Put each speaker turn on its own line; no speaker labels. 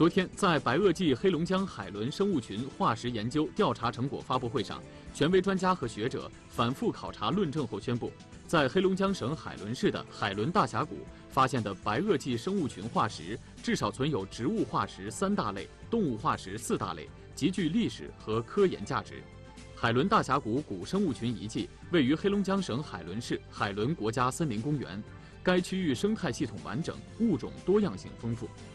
昨天，在白垩纪黑龙江海伦生物群化石研究调查成果发布会上，权威专家和学者反复考察论证后宣布，在黑龙江省海伦市的海伦大峡谷发现的白垩纪生物群化石，至少存有植物化石3大类、动物化石4大类，极具历史和科研价值。海伦大峡谷古生物群遗迹位于黑龙江省海伦市海伦国家森林公园，该区域生态系统完整，物种多样性丰富。